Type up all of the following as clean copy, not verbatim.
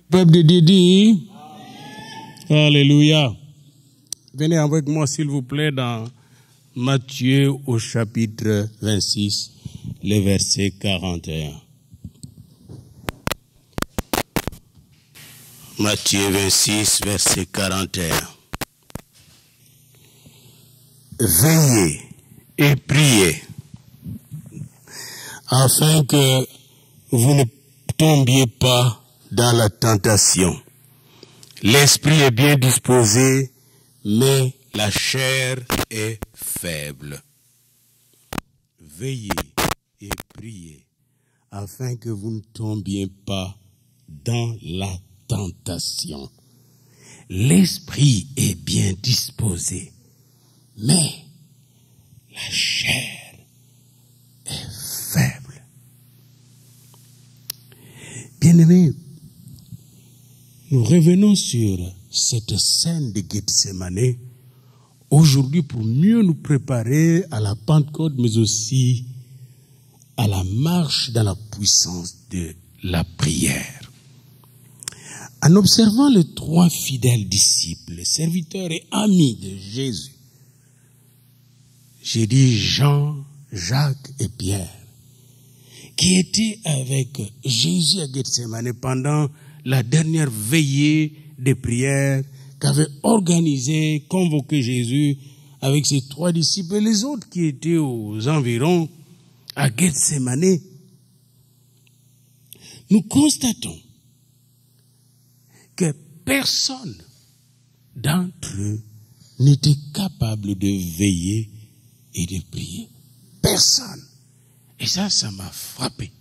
Peuple de Dieu dit, Alléluia. Venez avec moi, s'il vous plaît, dans Matthieu au chapitre 26, le verset 41. Matthieu 26, verset 41. Veillez et priez, afin que vous ne tombiez pas dans la tentation. L'esprit est bien disposé, mais la chair est faible. Veillez et priez, afin que vous ne tombiez pas dans la tentation. L'esprit est bien disposé, mais la chair est faible. Bien-aimés, nous revenons sur cette scène de Gethsémane aujourd'hui pour mieux nous préparer à la Pentecôte, mais aussi à la marche dans la puissance de la prière. En observant les trois fidèles disciples, serviteurs et amis de Jésus, j'ai dit Jean, Jacques et Pierre, qui étaient avec Jésus à Gethsémane pendant la dernière veillée de prière qu'avait organisé, convoqué Jésus avec ses trois disciples et les autres qui étaient aux environs à Gethsémane. Nous constatons que personne d'entre eux n'était capable de veiller et de prier. Personne. Et ça m'a frappé.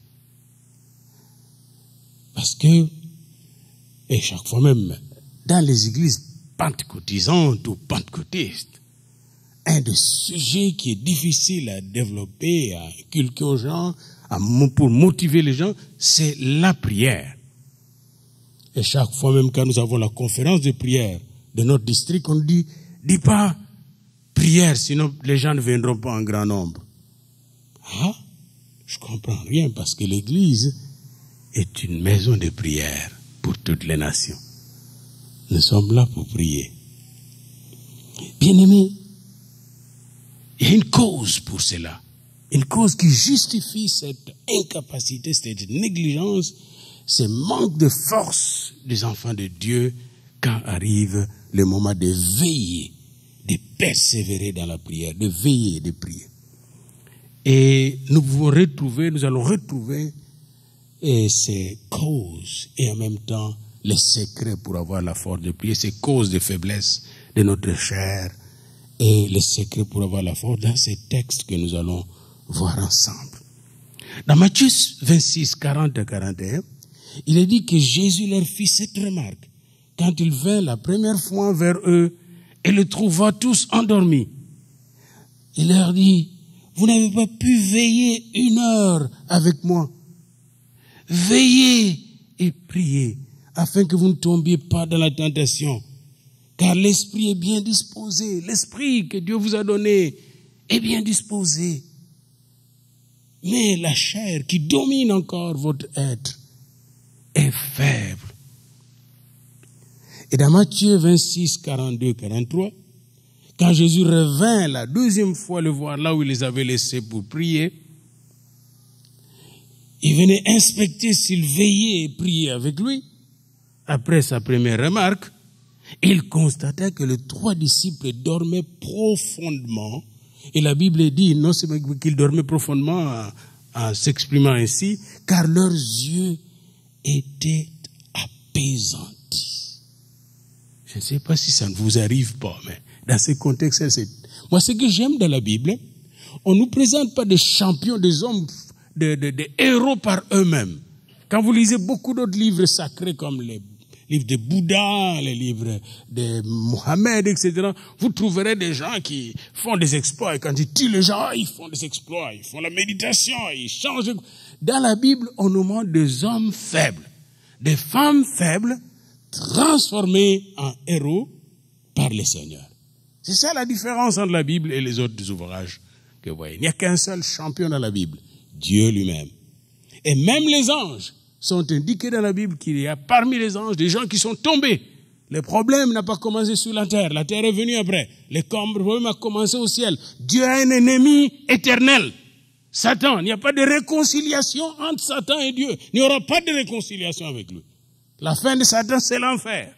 Parce que, et chaque fois même, dans les églises pentecôtisantes ou pentecôtistes, un des sujets qui est difficile à développer, à inculquer aux gens, pour motiver les gens, c'est la prière. Et chaque fois même quand nous avons la conférence de prière de notre district, on ne dit pas prière, sinon les gens ne viendront pas en grand nombre. Ah, je comprends rien parce que l'église est une maison de prière pour toutes les nations. Nous sommes là pour prier. Bien-aimés, il y a une cause pour cela. Une cause qui justifie cette incapacité, cette négligence, ce manque de force des enfants de Dieu quand arrive le moment de veiller, de persévérer dans la prière, de veiller et de prier. Et nous allons retrouver ces causes et en même temps les secrets pour avoir la force de prier, ces causes de faiblesse de notre chair et les secrets pour avoir la force dans ces textes que nous allons voir ensemble. Dans Matthieu 26, 40 à 41, il est dit que Jésus leur fit cette remarque quand il vint la première fois vers eux et les trouva tous endormis. Il leur dit, vous n'avez pas pu veiller 1 heure avec moi. Veillez et priez afin que vous ne tombiez pas dans la tentation. Car l'esprit est bien disposé. L'esprit que Dieu vous a donné est bien disposé. Mais la chair qui domine encore votre être est faible. Et dans Matthieu 26, 42, 43, quand Jésus revint la deuxième fois le voir là où il les avait laissés pour prier, il venait inspecter s'il veillait et priait avec lui. Après sa première remarque, il constata que les 3 disciples dormaient profondément. Et la Bible dit, non seulement qu'ils dormaient profondément en s'exprimant ainsi, car leurs yeux étaient apaisantis. Je ne sais pas si ça ne vous arrive pas, mais dans ce contexte, moi ce que j'aime dans la Bible, on ne nous présente pas des champions, des hommes, des héros par eux-mêmes. Quand vous lisez beaucoup d'autres livres sacrés comme les livres de Bouddha, les livres de Mohammed, etc., vous trouverez des gens qui font des exploits. Et quand ils tuent les gens, ils font des exploits, ils font la méditation, ils changent. Dans la Bible, on nous montre des hommes faibles, des femmes faibles, transformées en héros par le Seigneur. C'est ça la différence entre la Bible et les autres ouvrages que vous voyez. Il n'y a qu'un seul champion dans la Bible, Dieu lui-même. Et même les anges sont indiqués dans la Bible qu'il y a parmi les anges des gens qui sont tombés. Le problème n'a pas commencé sur la terre est venue après. Le problème a commencé au ciel. Dieu a un ennemi éternel, Satan. Il n'y a pas de réconciliation entre Satan et Dieu. Il n'y aura pas de réconciliation avec lui. La fin de Satan, c'est l'enfer.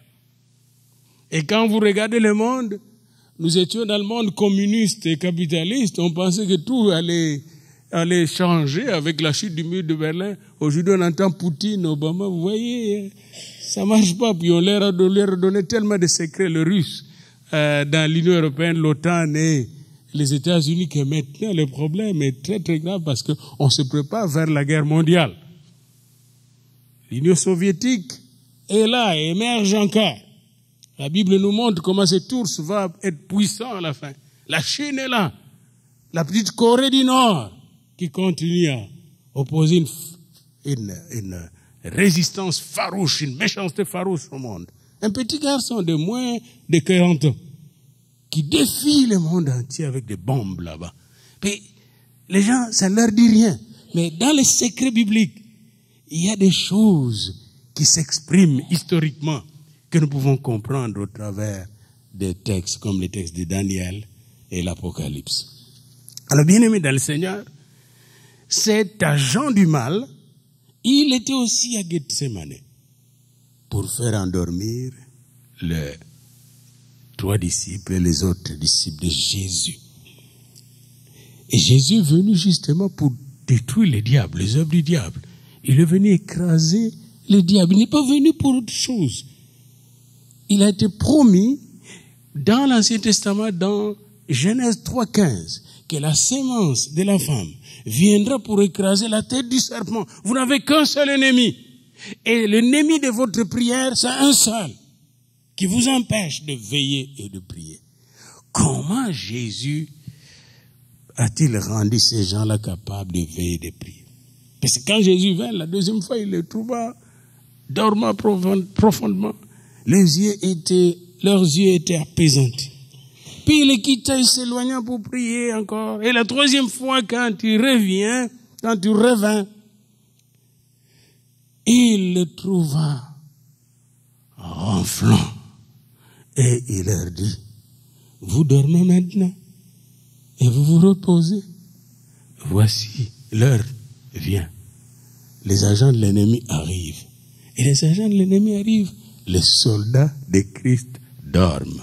Et quand vous regardez le monde, nous étions dans le monde communiste et capitaliste, on pensait que tout allait changer avec la chute du mur de Berlin. Aujourd'hui, on entend Poutine, Obama, vous voyez, ça marche pas. Puis on leur a donné tellement de secrets, les Russes, dans l'Union européenne, l'OTAN et les États-Unis, que maintenant le problème est très très grave parce qu'on se prépare vers la guerre mondiale. L'Union soviétique est là et émerge encore. La Bible nous montre comment cet ours va être puissant à la fin. La Chine est là. La petite Corée du Nord qui continue à opposer une résistance farouche, une méchanceté farouche au monde. Un petit garçon de moins de 40 ans qui défie le monde entier avec des bombes là-bas. Puis les gens, ça ne leur dit rien. Mais dans les secrets bibliques, il y a des choses qui s'expriment historiquement que nous pouvons comprendre au travers des textes comme les textes de Daniel et l'Apocalypse. Alors, bien-aimé dans le Seigneur, cet agent du mal, il était aussi à Gethsemane pour faire endormir les 3 disciples et les autres disciples de Jésus. Et Jésus est venu justement pour détruire les diables, les œuvres du diable. Il est venu écraser les diables. Il n'est pas venu pour autre chose. Il a été promis dans l'Ancien Testament, dans Genèse 3,15, que la sémence de la femme viendra pour écraser la tête du serpent. Vous n'avez qu'un seul ennemi. Et l'ennemi de votre prière, c'est un seul, qui vous empêche de veiller et de prier. Comment Jésus a-t-il rendu ces gens-là capables de veiller et de prier? Parce que quand Jésus vint, la deuxième fois, il les trouva dormant profondément. Leurs yeux étaient apaisantis. Puis il les quitta, il s'éloigna pour prier encore. Et la 3e fois, quand il revint, il le trouva ronflant. Et il leur dit, vous dormez maintenant et vous vous reposez. Voici, l'heure vient. Les agents de l'ennemi arrivent. Et les agents de l'ennemi arrivent. Les soldats de Christ dorment.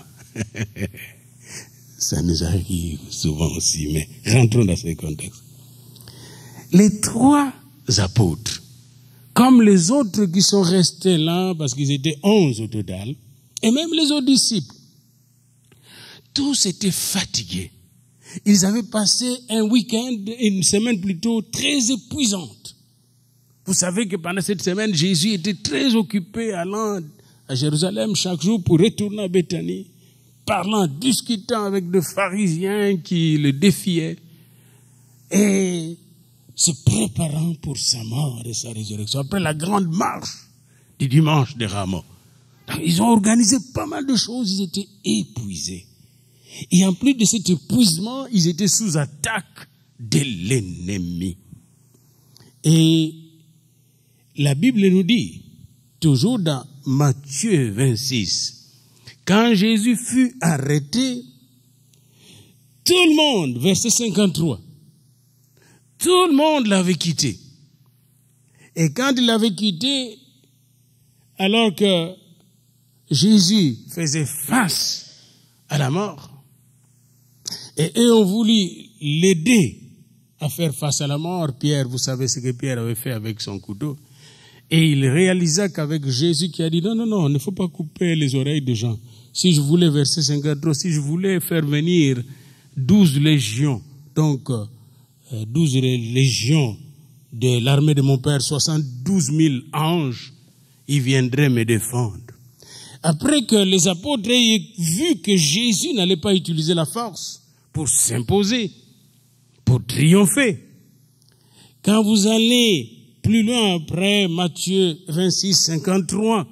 Ça nous arrive souvent aussi, mais rentrons dans ce contexte. Les 3 apôtres, comme les autres qui sont restés là, parce qu'ils étaient 11 au total, et même les autres disciples, tous étaient fatigués. Ils avaient passé un week-end, une semaine plutôt, très épuisante. Vous savez que pendant cette semaine, Jésus était très occupé allant à Jérusalem chaque jour pour retourner à Béthanie, parlant, discutant avec des pharisiens qui le défiaient et se préparant pour sa mort et sa résurrection. Après la grande marche du dimanche des Rameaux. Donc, ils ont organisé pas mal de choses, ils étaient épuisés. Et en plus de cet épuisement, ils étaient sous attaque de l'ennemi. Et la Bible nous dit, toujours dans Matthieu 26, quand Jésus fut arrêté, tout le monde, verset 53, tout le monde l'avait quitté. Et quand il l'avait quitté, alors que Jésus faisait face à la mort, et eux ont voulu l'aider à faire face à la mort, Pierre, vous savez ce que Pierre avait fait avec son couteau, et il réalisa qu'avec Jésus qui a dit, non, il ne faut pas couper les oreilles des gens. Si je voulais, verset 53, si je voulais faire venir 12 légions, donc 12 légions de l'armée de mon Père, 72 000 anges, ils viendraient me défendre. Après que les apôtres aient vu que Jésus n'allait pas utiliser la force pour s'imposer, pour triompher, quand vous allez plus loin après Matthieu 26, 53,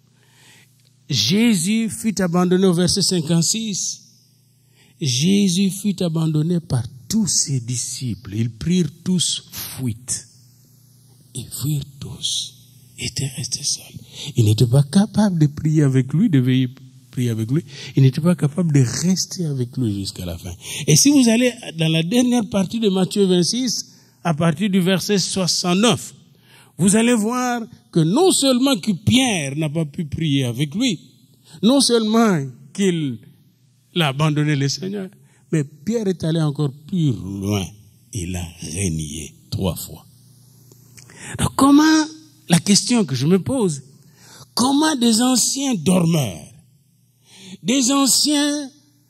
Jésus fut abandonné au verset 56. Jésus fut abandonné par tous ses disciples. Ils prirent tous fuite. Ils fuirent tous. était resté seul. Il n'était pas capable de prier avec lui, de veiller prier avec lui. Il n'était pas capable de rester avec lui jusqu'à la fin. Et si vous allez dans la dernière partie de Matthieu 26, à partir du verset 69, vous allez voir que non seulement que Pierre n'a pas pu prier avec lui, non seulement qu'il a abandonné le Seigneur, mais Pierre est allé encore plus loin. Il a renié 3 fois. Donc comment, la question que je me pose, comment des anciens dormeurs, des anciens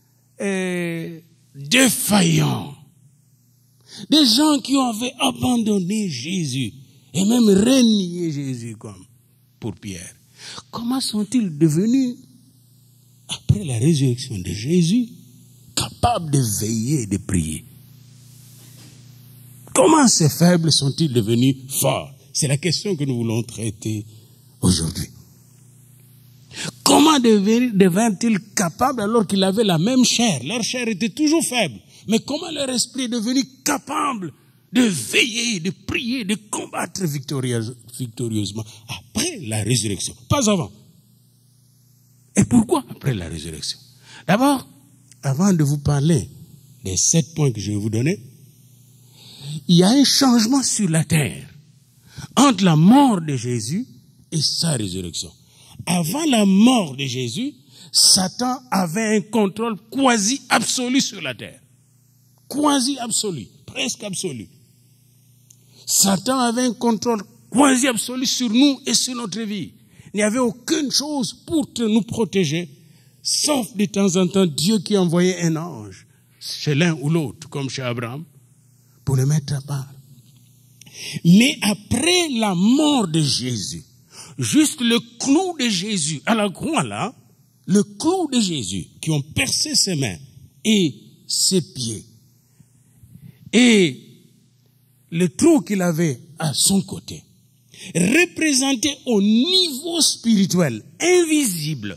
défaillants, des gens qui avaient abandonné Jésus et même renié Jésus comme pour Pierre, comment sont-ils devenus, après la résurrection de Jésus, capables de veiller et de prier? Comment ces faibles sont-ils devenus forts? C'est la question que nous voulons traiter aujourd'hui. Comment devinrent-ils capables alors qu'ils avaient la même chair? Leur chair était toujours faible. Mais comment leur esprit est devenu capable de veiller, de prier, de combattre victorieusement après la résurrection? Pas avant. Et pourquoi après la résurrection? D'abord, avant de vous parler des 7 points que je vais vous donner, il y a un changement sur la terre entre la mort de Jésus et sa résurrection. Avant la mort de Jésus, Satan avait un contrôle quasi absolu sur la terre. Quasi absolu, presque absolu. Satan avait un contrôle quasi absolu sur nous et sur notre vie. Il n'y avait aucune chose pour nous protéger, sauf de temps en temps Dieu qui envoyait un ange chez l'un ou l'autre, comme chez Abraham, pour le mettre à part. Mais après la mort de Jésus, juste le clou de Jésus à la croix là, le clou de Jésus qui ont percé ses mains et ses pieds et le trou qu'il avait à son côté, représentait au niveau spirituel, invisible,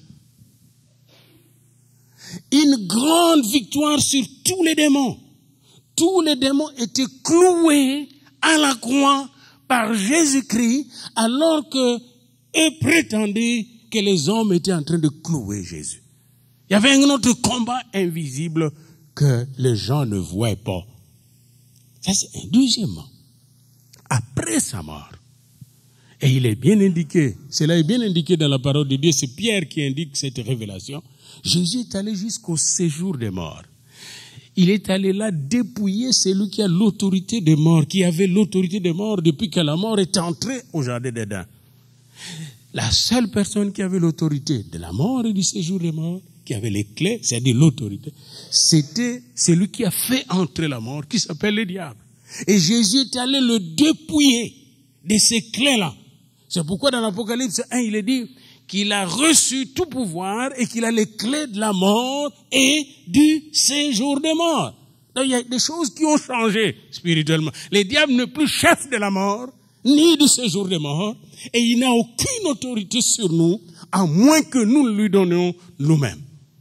une grande victoire sur tous les démons. Tous les démons étaient cloués à la croix par Jésus-Christ, alors que eux prétendaient que les hommes étaient en train de clouer Jésus. Il y avait un autre combat invisible que les gens ne voyaient pas. Ça, c'est un deuxièmement. Après sa mort, et il est bien indiqué, cela est bien indiqué dans la parole de Dieu, c'est Pierre qui indique cette révélation, Jésus est allé jusqu'au séjour des morts. Il est allé là dépouiller celui qui a l'autorité des morts, qui avait l'autorité des morts depuis que la mort est entrée au jardin d'Éden. La seule personne qui avait l'autorité de la mort et du séjour des morts, qui avait les clés, c'est-à-dire l'autorité, c'était celui qui a fait entrer la mort, qui s'appelle le diable. Et Jésus est allé le dépouiller de ces clés-là. C'est pourquoi dans l'Apocalypse 1, il est dit qu'il a reçu tout pouvoir et qu'il a les clés de la mort et du séjour des morts. Donc il y a des choses qui ont changé spirituellement. Le diable n'est plus chef de la mort, ni du séjour des morts, et il n'a aucune autorité sur nous, à moins que nous lui donnions nous-mêmes.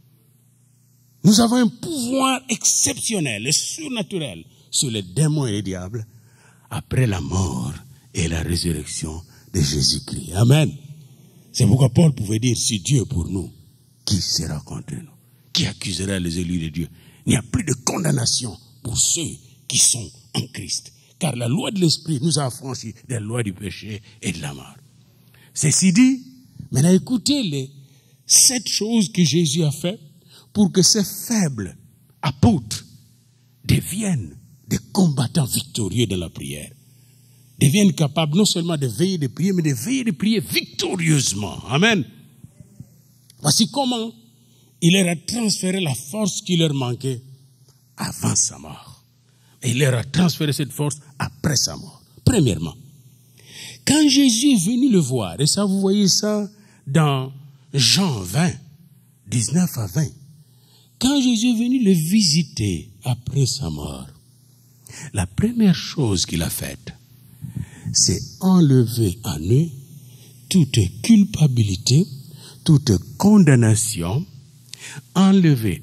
Nous avons un pouvoir exceptionnel et surnaturel sur les démons et les diables après la mort et la résurrection de Jésus-Christ. Amen. C'est pourquoi Paul pouvait dire, si Dieu est pour nous, qui sera contre nous? Qui accusera les élus de Dieu? Il n'y a plus de condamnation pour ceux qui sont en Christ. Car la loi de l'Esprit nous a affranchis des lois du péché et de la mort. Ceci dit, maintenant écoutez les 7 choses que Jésus a fait pour que ces faibles apôtres deviennent des combattants victorieux de la prière. Deviennent capables non seulement de veiller de prier, mais de veiller de prier victorieusement. Amen. Voici comment il leur a transféré la force qui leur manquait avant sa mort. Et il leur a transféré cette force après sa mort. Premièrement, quand Jésus est venu le voir, et ça vous voyez ça dans Jean 20, 19 à 20, quand Jésus est venu le visiter après sa mort, la première chose qu'il a faite, c'est enlever en eux toute culpabilité, toute condamnation, enlever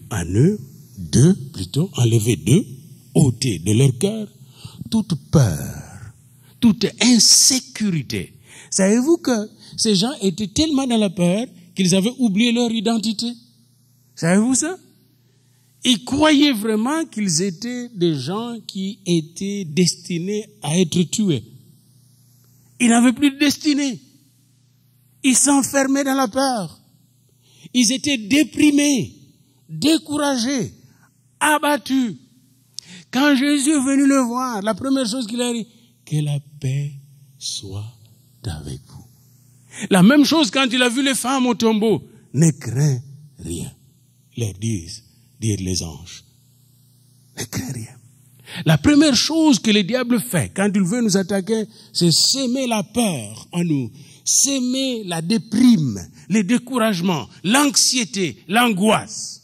d'eux, ôter de leur cœur toute peur, toute insécurité. Savez-vous que ces gens étaient tellement dans la peur qu'ils avaient oublié leur identité? Savez-vous ça? Ils croyaient vraiment qu'ils étaient des gens qui étaient destinés à être tués. Ils n'avaient plus de destinée. Ils s'enfermaient dans la peur. Ils étaient déprimés, découragés, abattus. Quand Jésus est venu le voir, la première chose qu'il a dit, que la paix soit avec vous. La même chose quand il a vu les femmes au tombeau, ne crains rien, leur disent les anges. Ne crains rien. La première chose que le diable fait quand il veut nous attaquer, c'est s'aimer la peur en nous, s'aimer la déprime, le découragement, l'anxiété, l'angoisse.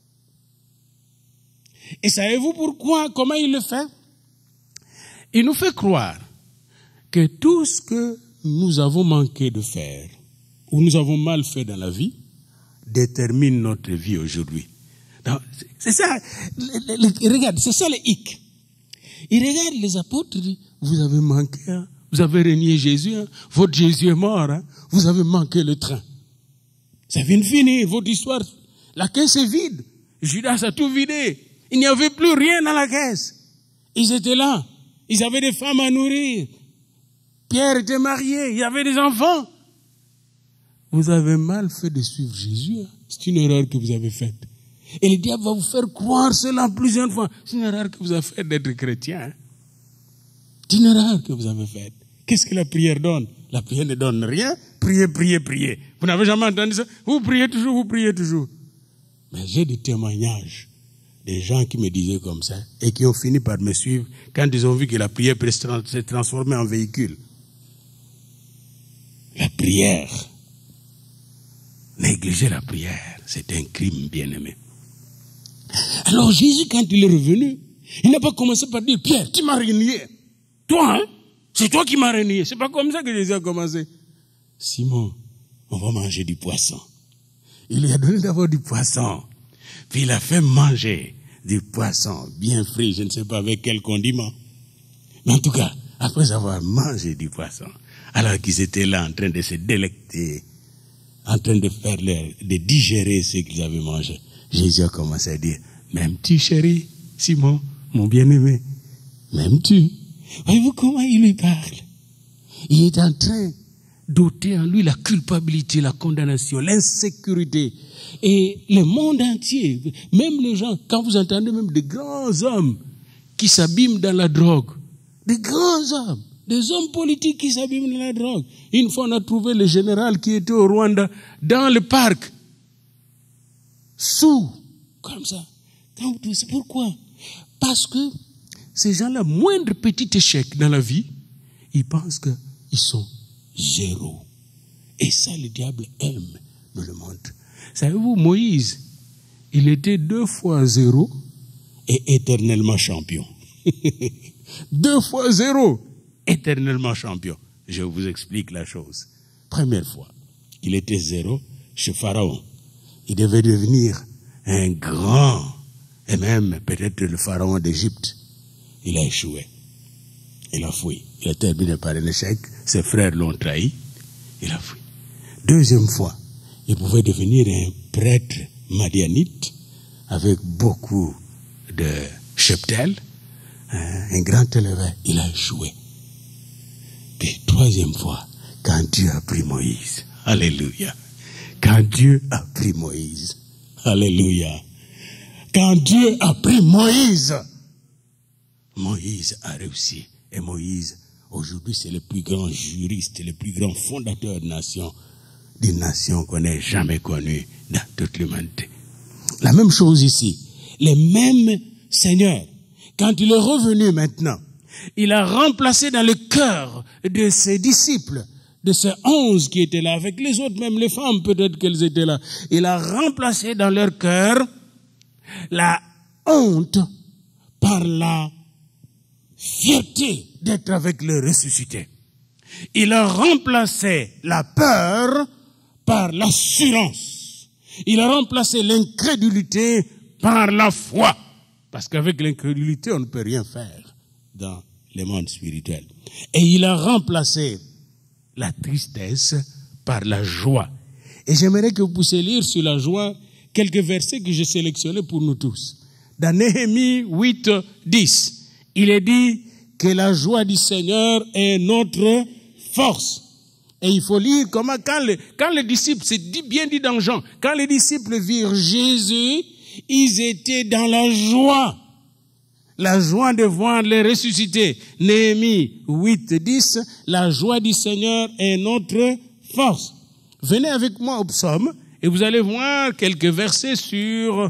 Et savez-vous pourquoi, comment il le fait? Il nous fait croire que tout ce que nous avons manqué de faire, ou nous avons mal fait dans la vie, détermine notre vie aujourd'hui. C'est ça, regarde, c'est ça le hic. Il regarde les apôtres, il dit, vous avez manqué, hein? Vous avez renié Jésus, hein? Votre Jésus est mort, hein? Vous avez manqué le train. Ça vient de finir, votre histoire, la caisse est vide. Judas a tout vidé. Il n'y avait plus rien dans la caisse. Ils étaient là. Ils avaient des femmes à nourrir. Pierre était marié. Il y avait des enfants. Vous avez mal fait de suivre Jésus. Hein? C'est une erreur que vous avez faite. Et le diable va vous faire croire cela plusieurs fois. C'est une erreur que vous avez faite d'être chrétien. Hein? C'est une erreur que vous avez faite. Qu'est-ce que la prière donne? La prière ne donne rien. Priez, priez, priez. Vous n'avez jamais entendu ça? Vous priez toujours, vous priez toujours. Mais j'ai des témoignages. Des gens qui me disaient comme ça et qui ont fini par me suivre quand ils ont vu que la prière peut se transformer en véhicule. La prière, négliger la prière, c'est un crime, bien-aimé. Alors Jésus, quand il est revenu, il n'a pas commencé par dire, Pierre, tu m'as renié. Toi, hein? C'est toi qui m'as renié. C'est pas comme ça que Jésus a commencé. Simon, on va manger du poisson. Il lui a donné d'abord du poisson. Puis il a fait manger du poisson bien frit, je ne sais pas avec quel condiment. Mais en tout cas, après avoir mangé du poisson, alors qu'ils étaient là en train de se délecter, en train de faire de digérer ce qu'ils avaient mangé, Jésus a commencé à dire, m'aimes-tu, chéri, Simon, mon bien-aimé? M'aimes-tu? Voyez-vous comment il lui parle? Il est en train d'ôter en lui la culpabilité, la condamnation, l'insécurité. Et le monde entier, même les gens, quand vous entendez même des grands hommes qui s'abîment dans la drogue, des grands hommes, des hommes politiques qui s'abîment dans la drogue. Une fois, on a trouvé le général qui était au Rwanda, dans le parc, sous, comme ça. Pourquoi? Parce que ces gens-là, moindre petit échec dans la vie, ils pensent qu'ils sont zéro. Et ça, le diable aime nous le montre. Savez-vous, Moïse, il était 2 fois 0 et éternellement champion. 2 fois 0, éternellement champion. Je vous explique la chose. Première fois, il était 0 chez Pharaon. Il devait devenir un grand, et même peut-être le Pharaon d'Égypte. Il a échoué. Il a fui. Il a terminé par un échec. Ses frères l'ont trahi. Il a fui. Deuxième fois, il pouvait devenir un prêtre madianite avec beaucoup de cheptel, un grand éleveur. Il a échoué. Puis troisième fois, quand Dieu a pris Moïse, alléluia, quand Dieu a pris Moïse, alléluia, quand Dieu a pris Moïse, Moïse a réussi. Et Moïse, aujourd'hui, c'est le plus grand juriste, le plus grand fondateur de nation, d'une nation qu'on n'ait jamais connue dans toute l'humanité. La même chose ici. Le même Seigneur, quand il est revenu maintenant, il a remplacé dans le cœur de ses disciples, de ces 11 qui étaient là, avec les autres, même les femmes peut-être qu'elles étaient là, il a remplacé dans leur cœur la honte par la fierté d'être avec le ressuscité. Il a remplacé la peur par l'assurance. Il a remplacé l'incrédulité par la foi. Parce qu'avec l'incrédulité, on ne peut rien faire dans le monde spirituel. Et il a remplacé la tristesse par la joie. Et j'aimerais que vous puissiez lire sur la joie quelques versets que j'ai sélectionnés pour nous tous. Dans Néhémie 8, 10, il est dit que la joie du Seigneur est notre force. Et il faut lire comment, quand les disciples, c'est bien dit dans Jean, quand les disciples virent Jésus, ils étaient dans la joie. La joie de voir les ressuscités. Néhémie 8, 10, la joie du Seigneur est notre force. Venez avec moi au psaume et vous allez voir quelques versets sur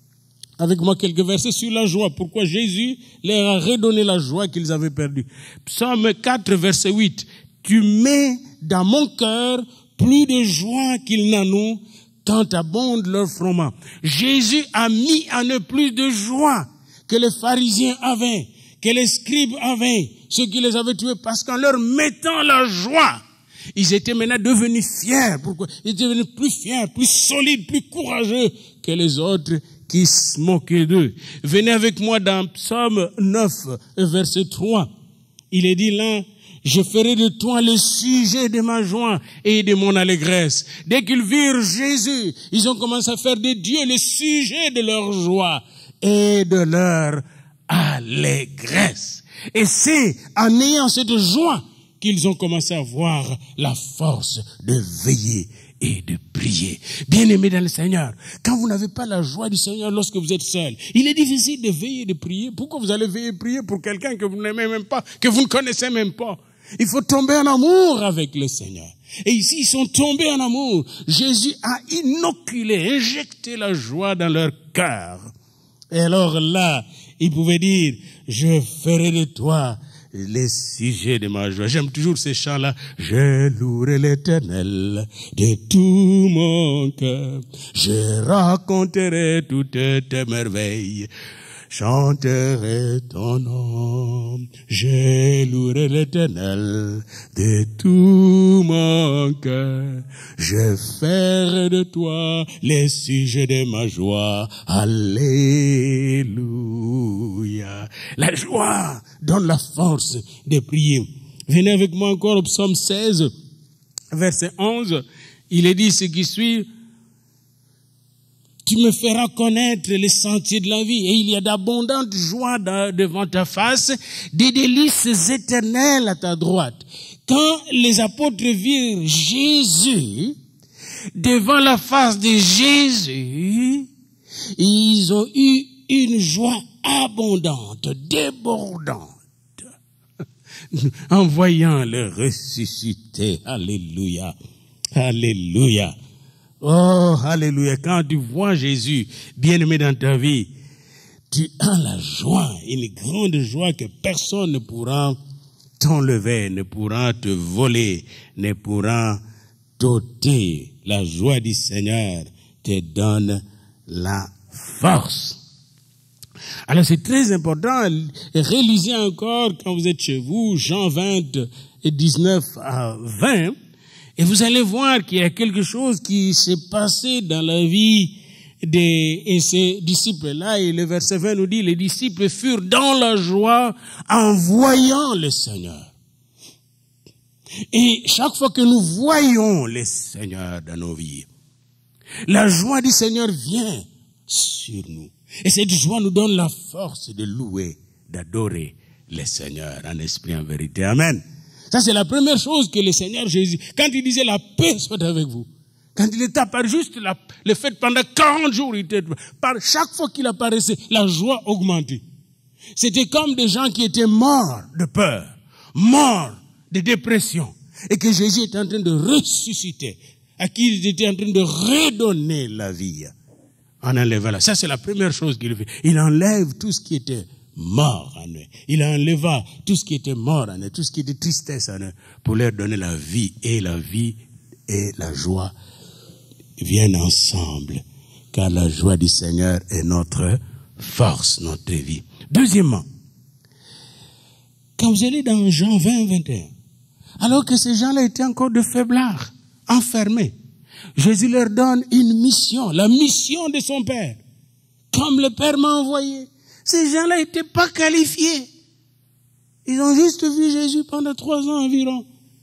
la joie. Pourquoi Jésus leur a redonné la joie qu'ils avaient perdue. Psaume 4, verset 8. Tu mets dans mon cœur plus de joie qu'il n'en ont tant abondent leurs froment. Jésus a mis en eux plus de joie que les pharisiens avaient, que les scribes avaient, ceux qui les avaient tués, parce qu'en leur mettant la joie, ils étaient maintenant devenus fiers. Pourquoi? Ils étaient devenus plus fiers, plus solides, plus courageux que les autres qui se moquaient d'eux. Venez avec moi dans Psaume 9, verset 3. Il est dit là, je ferai de toi le sujet de ma joie et de mon allégresse. Dès qu'ils virent Jésus, ils ont commencé à faire de Dieu le sujet de leur joie et de leur allégresse. Et c'est en ayant cette joie qu'ils ont commencé à voir la force de veiller et de prier. Bien-aimés dans le Seigneur, quand vous n'avez pas la joie du Seigneur lorsque vous êtes seul, il est difficile de veiller et de prier. Pourquoi vous allez veiller et prier pour quelqu'un que vous n'aimez même pas, que vous ne connaissez même pas? Il faut tomber en amour avec le Seigneur. Et ici, ils sont tombés en amour. Jésus a inoculé, injecté la joie dans leur cœur. Et alors là, il pouvait dire, je ferai de toi les sujets de ma joie. J'aime toujours ces chants-là. Je louerai l'Éternel de tout mon cœur. Je raconterai toutes tes merveilles. Chanterai ton nom. Je louerai l'Éternel de tout mon cœur. Je ferai de toi les sujets de ma joie. Alléluia. La joie donne la force de prier. Venez avec moi encore au psaume 16, verset 11. Il est dit ce qui suit. Tu me feras connaître les sentiers de la vie, et il y a d'abondantes joies devant ta face, des délices éternelles à ta droite. Quand les apôtres virent Jésus, devant la face de Jésus, ils ont eu une joie abondante, débordante, en voyant le ressuscité. Alléluia, alléluia. Oh, alléluia. Quand tu vois Jésus, bien-aimé dans ta vie, tu as la joie, une grande joie que personne ne pourra t'enlever, ne pourra te voler, ne pourra t'ôter. La joie du Seigneur te donne la force. Alors c'est très important, réalisez encore quand vous êtes chez vous, Jean 20, 19 à 20, et vous allez voir qu'il y a quelque chose qui s'est passé dans la vie de ces disciples-là. Et le verset 20 nous dit, les disciples furent dans la joie en voyant le Seigneur. Et chaque fois que nous voyons le Seigneur dans nos vies, la joie du Seigneur vient sur nous. Et cette joie nous donne la force de louer, d'adorer le Seigneur en esprit, en vérité. Amen. Ça, c'est la première chose que le Seigneur Jésus, quand il disait la paix soit avec vous, quand il était apparu juste le fait pendant 40 jours, par chaque fois qu'il apparaissait, la joie augmentait. C'était comme des gens qui étaient morts de peur, morts de dépression, et que Jésus était en train de ressusciter, à qui il était en train de redonner la vie, en enlevant là. Ça, c'est la première chose qu'il fait. Il enlève tout ce qui était mort en eux. Il enleva tout ce qui était mort en eux, tout ce qui était tristesse en eux, pour leur donner la vie. Et la vie et la joie viennent ensemble, car la joie du Seigneur est notre force, notre vie. Deuxièmement, quand vous allez dans Jean 20, 21, alors que ces gens-là étaient encore de faiblards, enfermés, Jésus leur donne une mission, la mission de son Père. Comme le Père m'a envoyé. Ces gens-là n'étaient pas qualifiés. Ils ont juste vu Jésus pendant 3 ans environ.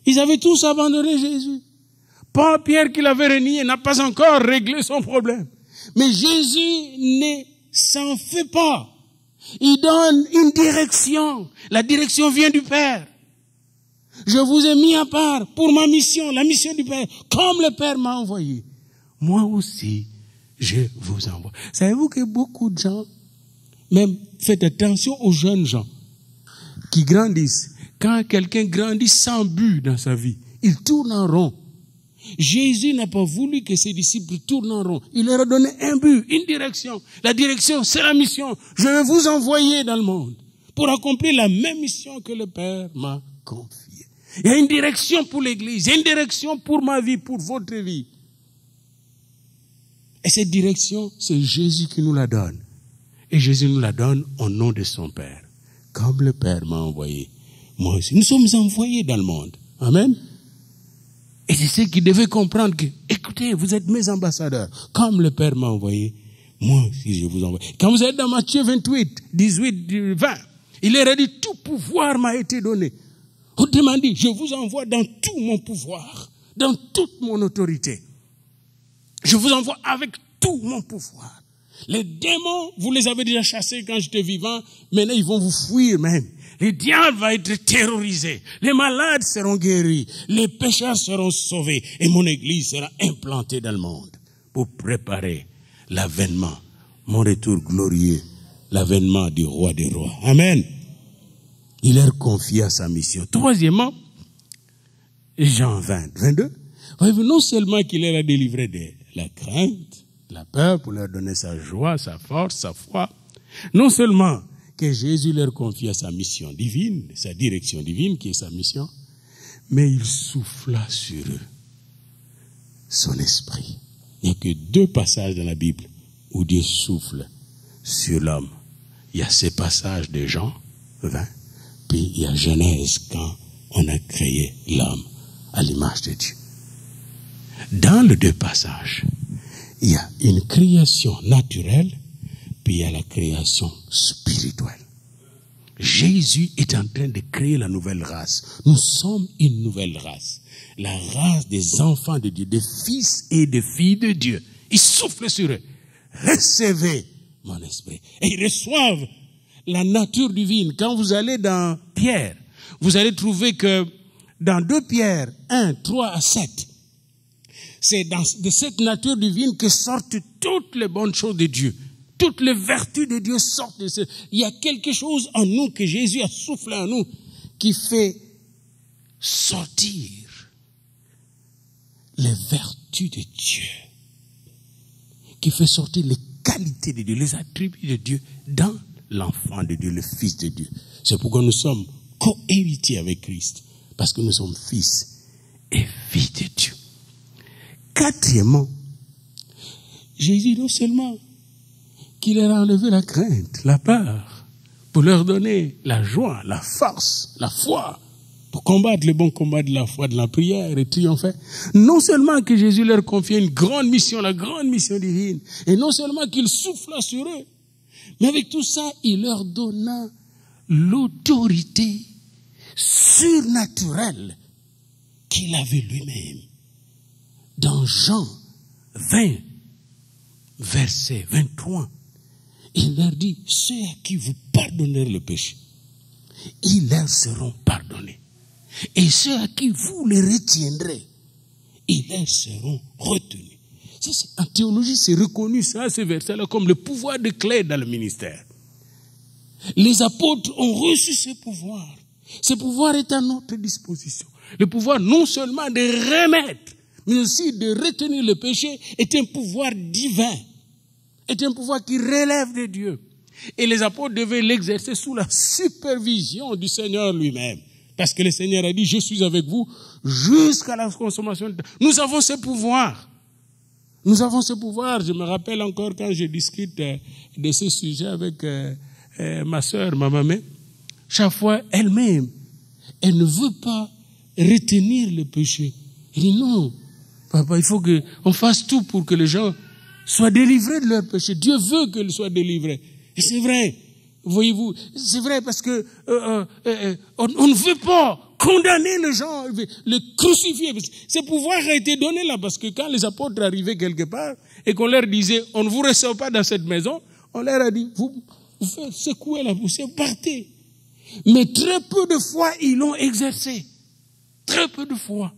Ils avaient tous abandonné Jésus. Pas Pierre qui l'avait renié, n'a pas encore réglé son problème. Mais Jésus ne s'en fait pas. Il donne une direction. La direction vient du Père. Je vous ai mis à part pour ma mission, la mission du Père. Comme le Père m'a envoyé, moi aussi, je vous envoie. Savez-vous que beaucoup de gens, même faites attention aux jeunes gens qui grandissent. Quand quelqu'un grandit sans but dans sa vie, il tourne en rond. Jésus n'a pas voulu que ses disciples tournent en rond. Il leur a donné un but, une direction. La direction, c'est la mission. Je vais vous envoyer dans le monde pour accomplir la même mission que le Père m'a confiée. Il y a une direction pour l'Église, il y a une direction pour ma vie, pour votre vie. Et cette direction, c'est Jésus qui nous la donne. Et Jésus nous la donne au nom de son Père. Comme le Père m'a envoyé, moi aussi. Nous sommes envoyés dans le monde. Amen. Et c'est ceux qui devaient comprendre que, écoutez, vous êtes mes ambassadeurs. Comme le Père m'a envoyé, moi aussi je vous envoie. Quand vous êtes dans Matthieu 28, 18, 20, il leur a dit, tout pouvoir m'a été donné. Autrement dit, je vous envoie dans tout mon pouvoir, dans toute mon autorité. Je vous envoie avec tout mon pouvoir. Les démons, vous les avez déjà chassés quand j'étais vivant, maintenant ils vont vous fuir même. Les diables vont être terrorisés, les malades seront guéris, les pécheurs seront sauvés et mon église sera implantée dans le monde pour préparer l'avènement, mon retour glorieux, l'avènement du roi des rois. Amen. Il leur confia sa mission. Troisièmement, Jean 20, 22, voyez-vous, non seulement qu'il leur a délivré de la crainte, la peur pour leur donner sa joie, sa force, sa foi, non seulement que Jésus leur confia sa mission divine, sa direction divine qui est sa mission, mais il souffla sur eux son esprit. Il n'y a que 2 passages dans la Bible où Dieu souffle sur l'homme. Il y a ces passages de Jean 20, puis il y a Genèse quand on a créé l'homme à l'image de Dieu. Dans les 2 passages, il y a une création naturelle, puis il y a la création spirituelle. Jésus est en train de créer la nouvelle race. Nous sommes une nouvelle race. La race des enfants de Dieu, des fils et des filles de Dieu. Il souffle sur eux. Recevez mon esprit. Et ils reçoivent la nature divine. Quand vous allez dans Pierre, vous allez trouver que dans 2 Pierre 1, 3 à 7, c'est de cette nature divine que sortent toutes les bonnes choses de Dieu. Toutes les vertus de Dieu sortent de ce. Il y a quelque chose en nous que Jésus a soufflé en nous qui fait sortir les vertus de Dieu. Qui fait sortir les qualités de Dieu, les attributs de Dieu dans l'enfant de Dieu, le fils de Dieu. C'est pourquoi nous sommes co-héritiers avec Christ. Parce que nous sommes fils et filles de Dieu. Quatrièmement, Jésus non seulement qu'il leur a enlevé la crainte, la peur, pour leur donner la joie, la force, la foi, pour combattre le bon combat de la foi, de la prière et triompher. Non seulement que Jésus leur confiait une grande mission, la grande mission divine, et non seulement qu'il souffla sur eux, mais avec tout ça, il leur donna l'autorité surnaturelle qu'il avait lui-même. Dans Jean 20, verset 23, il leur dit, ceux à qui vous pardonnerez le péché, ils leur seront pardonnés. Et ceux à qui vous les retiendrez, ils leur seront retenus. Ça, en théologie, c'est reconnu, ça, ces versets-là, comme le pouvoir de clé dans le ministère. Les apôtres ont reçu ce pouvoir. Ce pouvoir est à notre disposition. Le pouvoir non seulement de remettre, mais aussi de retenir le péché est un pouvoir divin. Est un pouvoir qui relève de Dieu. Et les apôtres devaient l'exercer sous la supervision du Seigneur lui-même. Parce que le Seigneur a dit, je suis avec vous jusqu'à la consommation de temps. Nous avons ce pouvoir. Nous avons ce pouvoir. Je me rappelle encore quand je discute de ce sujet avec ma sœur, ma maman. Chaque fois, elle-même, elle ne veut pas retenir le péché. Elle dit non, papa, il faut qu'on fasse tout pour que les gens soient délivrés de leur péché. Dieu veut qu'ils soient délivrés. Et c'est vrai, voyez-vous, c'est vrai parce que on ne veut pas condamner les gens, les crucifier. Ce pouvoir a été donné là, parce que quand les apôtres arrivaient quelque part et qu'on leur disait, on ne vous reçoit pas dans cette maison, on leur a dit, vous faites secouer la poussière, partez. Mais très peu de fois, ils l'ont exercé. Très peu de fois.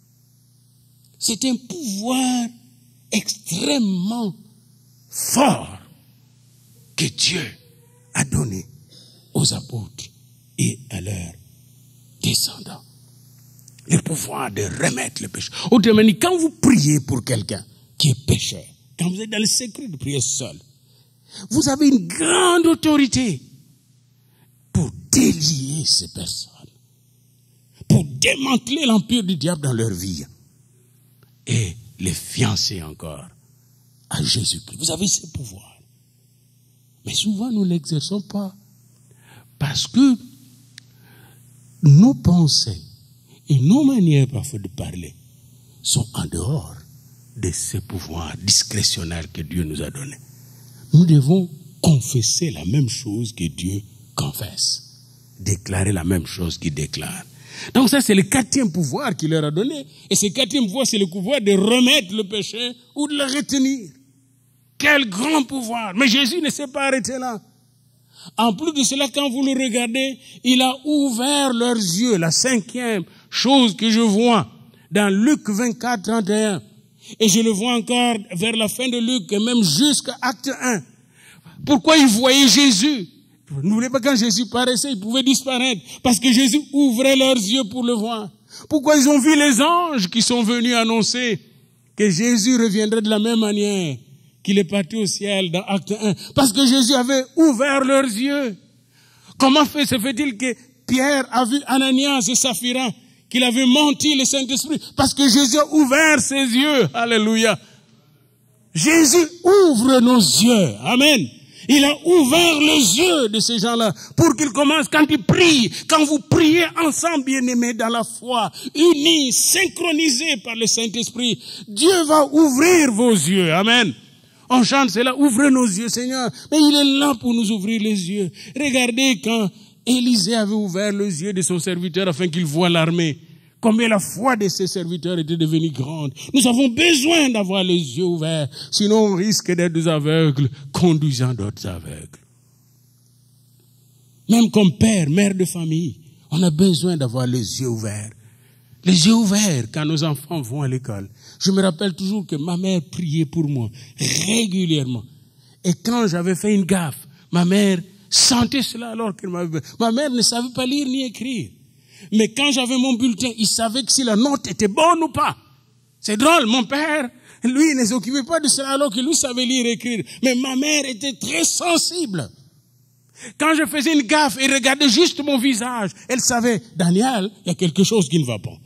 C'est un pouvoir extrêmement fort que Dieu a donné aux apôtres et à leurs descendants. Le pouvoir de remettre le péché. Autrement dit, quand vous priez pour quelqu'un qui est pécheur, quand vous êtes dans le secret de prier seul, vous avez une grande autorité pour délier ces personnes, pour démanteler l'empire du diable dans leur vie et les fiancer encore à Jésus-Christ. Vous avez ce pouvoir. Mais souvent, nous ne l'exerçons pas parce que nos pensées et nos manières parfois de parler sont en dehors de ce pouvoir discrétionnaire que Dieu nous a donné. Nous devons confesser la même chose que Dieu confesse. Déclarer la même chose qu'il déclare. Donc ça, c'est le quatrième pouvoir qu'il leur a donné. Et ce quatrième pouvoir, c'est le pouvoir de remettre le péché ou de le retenir. Quel grand pouvoir! Mais Jésus ne s'est pas arrêté là. En plus de cela, quand vous le regardez, il a ouvert leurs yeux. La cinquième chose que je vois dans Luc 24, 31. Et je le vois encore vers la fin de Luc, et même jusqu'à Acte 1. Pourquoi ils voyaient Jésus? N'oubliez pas, quand Jésus paraissait, il pouvait disparaître. Parce que Jésus ouvrait leurs yeux pour le voir. Pourquoi ils ont vu les anges qui sont venus annoncer que Jésus reviendrait de la même manière qu'il est parti au ciel dans Acte 1? Parce que Jésus avait ouvert leurs yeux. Comment se fait-il que Pierre a vu Ananias et Saphira, qu'il avait menti le Saint-Esprit? Parce que Jésus a ouvert ses yeux. Alléluia. Jésus ouvre nos yeux. Amen. Il a ouvert les yeux de ces gens-là pour qu'ils commencent, quand ils prient, quand vous priez ensemble, bien-aimés, dans la foi, unis, synchronisés par le Saint-Esprit, Dieu va ouvrir vos yeux. Amen. On chante cela, ouvrez nos yeux, Seigneur. Mais il est là pour nous ouvrir les yeux. Regardez quand Élisée avait ouvert les yeux de son serviteur afin qu'il voie l'armée. Combien la foi de ses serviteurs était devenue grande. Nous avons besoin d'avoir les yeux ouverts, sinon on risque d'être des aveugles, conduisant d'autres aveugles. Même comme père, mère de famille, on a besoin d'avoir les yeux ouverts. Les yeux ouverts quand nos enfants vont à l'école. Je me rappelle toujours que ma mère priait pour moi, régulièrement. Et quand j'avais fait une gaffe, ma mère sentait cela alors qu'elle m'avait... Ma mère ne savait pas lire ni écrire. Mais quand j'avais mon bulletin, il savait que si la note était bonne ou pas. C'est drôle, mon père, lui, ne s'occupait pas de cela alors que lui savait lire et écrire. Mais ma mère était très sensible. Quand je faisais une gaffe et regardait juste mon visage, elle savait, Daniel, il y a quelque chose qui ne va pas.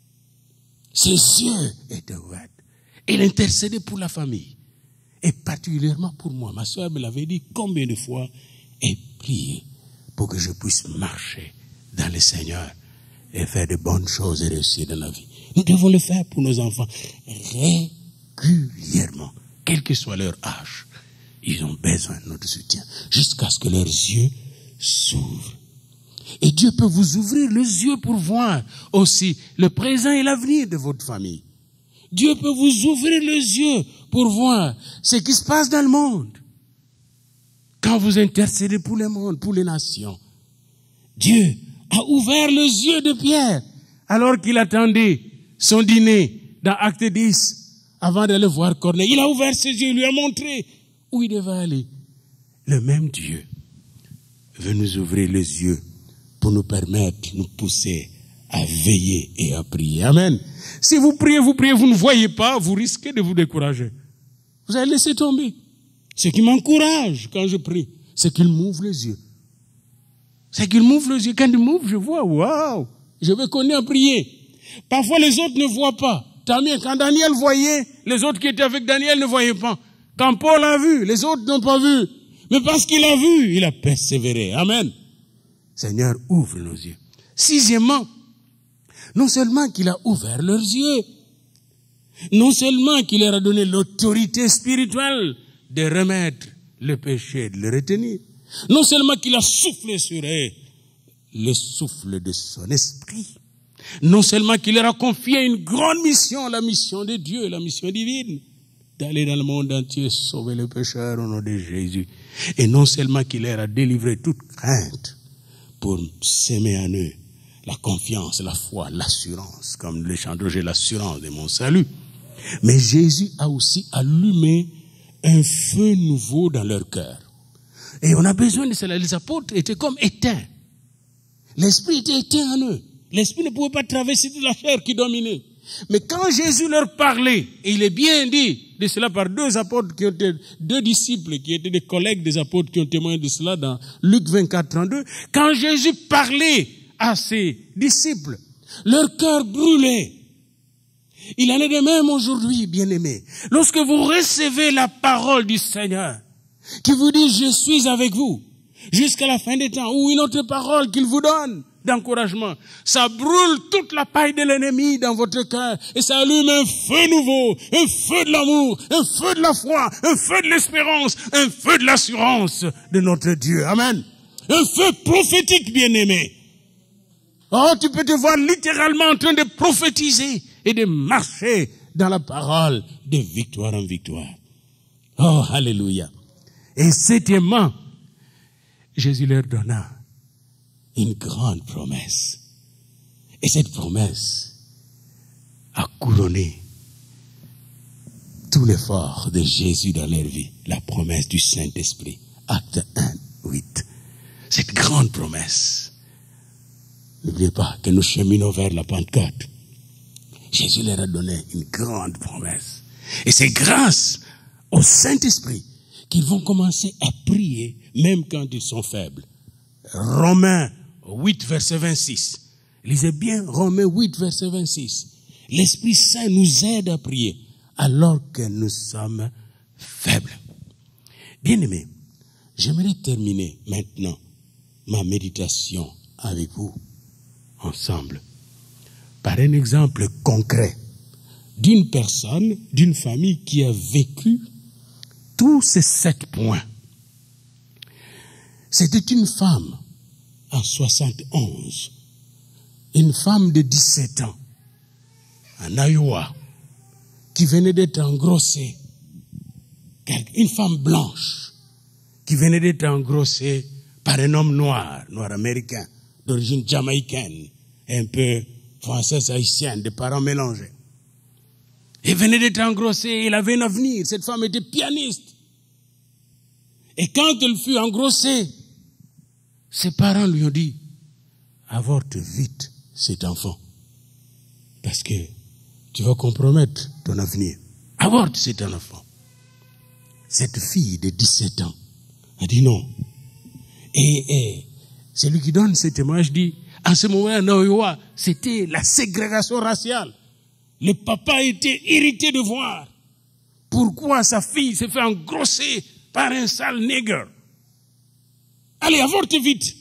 Ses yeux étaient ouverts. Elle intercédait pour la famille. Et particulièrement pour moi. Ma soeur me l'avait dit combien de fois, et prier pour que je puisse marcher dans le Seigneur et faire de bonnes choses et réussir dans la vie. Nous devons le faire pour nos enfants régulièrement, quel que soit leur âge. Ils ont besoin de notre soutien jusqu'à ce que leurs yeux s'ouvrent. Et Dieu peut vous ouvrir les yeux pour voir aussi le présent et l'avenir de votre famille. Dieu peut vous ouvrir les yeux pour voir ce qui se passe dans le monde. Quand vous intercédez pour le monde, pour les nations, Dieu a ouvert les yeux de Pierre alors qu'il attendait son dîner dans Acte 10 avant d'aller voir Corneille. Il a ouvert ses yeux, il lui a montré où il devait aller. Le même Dieu veut nous ouvrir les yeux pour nous permettre, nous pousser à veiller et à prier. Amen. Si vous priez, vous ne voyez pas, vous risquez de vous décourager. Vous allez laisser tomber. Ce qui m'encourage quand je prie, c'est qu'il m'ouvre les yeux. C'est qu'il m'ouvre les yeux. Quand il m'ouvre, je vois, waouh, je vais continuer à prier. Parfois, les autres ne voient pas. Tant mieux, quand Daniel voyait, les autres qui étaient avec Daniel ne voyaient pas. Quand Paul a vu, les autres n'ont pas vu. Mais parce qu'il a vu, il a persévéré. Amen. Seigneur, ouvre nos yeux. Sixièmement, non seulement qu'il a ouvert leurs yeux, non seulement qu'il leur a donné l'autorité spirituelle de remettre le péché, de le retenir, non seulement qu'il a soufflé sur eux le souffle de son esprit, Non seulement qu'il leur a confié une grande mission, la mission de Dieu, la mission divine, d'aller dans le monde entier sauver les pécheurs au nom de Jésus. Et non seulement qu'il leur a délivré toute crainte pour s'aimer en eux la confiance, la foi, l'assurance, comme le chant j'ai l'assurance de mon salut. Mais Jésus a aussi allumé un feu nouveau dans leur cœur. Et on a besoin de cela. Les apôtres étaient comme éteints. L'esprit était éteint en eux. L'esprit ne pouvait pas traverser toute la chair qui dominait. Mais quand Jésus leur parlait, et il est bien dit de cela par deux apôtres qui ont été, deux disciples qui étaient des collègues des apôtres qui ont témoigné de cela dans Luc 24, 32, quand Jésus parlait à ses disciples, leur cœur brûlait. Il en est de même aujourd'hui, bien-aimés. Lorsque vous recevez la parole du Seigneur, qui vous dit, je suis avec vous, jusqu'à la fin des temps, ou une autre parole qu'il vous donne d'encouragement, ça brûle toute la paille de l'ennemi dans votre cœur, et ça allume un feu nouveau, un feu de l'amour, un feu de la foi, un feu de l'espérance, un feu de l'assurance de notre Dieu. Amen. Un feu prophétique, bien-aimé. Oh, tu peux te voir littéralement en train de prophétiser et de marcher dans la parole de victoire en victoire. Oh, alléluia. Et septièmement, Jésus leur donna une grande promesse. Et cette promesse a couronné tout l'effort de Jésus dans leur vie. La promesse du Saint-Esprit. Acte 1, 8. Cette grande promesse. N'oubliez pas que nous cheminons vers la Pentecôte. Jésus leur a donné une grande promesse. Et c'est grâce au Saint-Esprit qu'ils vont commencer à prier même quand ils sont faibles. Romains 8, verset 26. Lisez bien Romains 8, verset 26. L'Esprit Saint nous aide à prier alors que nous sommes faibles. Bien-aimés, j'aimerais terminer maintenant ma méditation avec vous ensemble par un exemple concret d'une personne, d'une famille qui a vécu tous ces 7 points. C'était une femme en 71, une femme de 17 ans en Iowa qui venait d'être engrossée, une femme blanche qui venait d'être engrossée par un homme noir américain, d'origine jamaïcaine, un peu française haïtienne, de parents mélangés. Elle venait d'être engrossée, elle avait un avenir. Cette femme était pianiste. Et quand elle fut engrossée, ses parents lui ont dit, avorte vite cet enfant, parce que tu vas compromettre ton avenir. Avorte cet enfant. Cette fille de 17 ans a dit non. Et celui qui donne ce témoignage dit, en ce moment-là, en Iowa, c'était la ségrégation raciale. Le papa était irrité de voir pourquoi sa fille s'est fait engrosser par un sale nègre. Allez, avorte vite